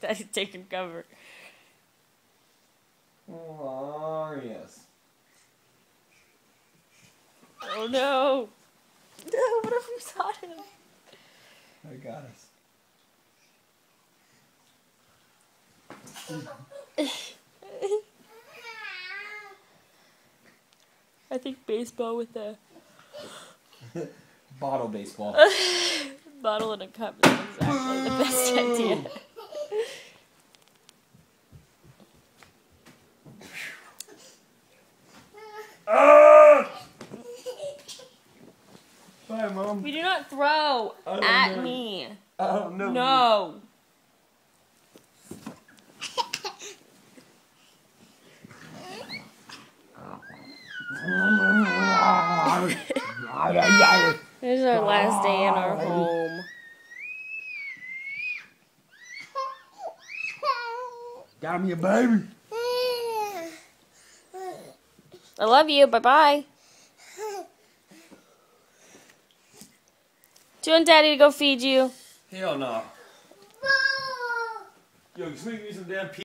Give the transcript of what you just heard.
Daddy's taking cover. Oh, yes. Oh no! No, what if we saw him? I got us. I think baseball with a Bottle baseball. bottle and a cup is exactly the best idea. Bye, Mom. We do not throw at me. Oh, no. No. This is our last day in our home. Got me a baby. I love you. Bye-bye. Do you want Daddy to go feed you? Hell no. Yo, just make me some damn pizza.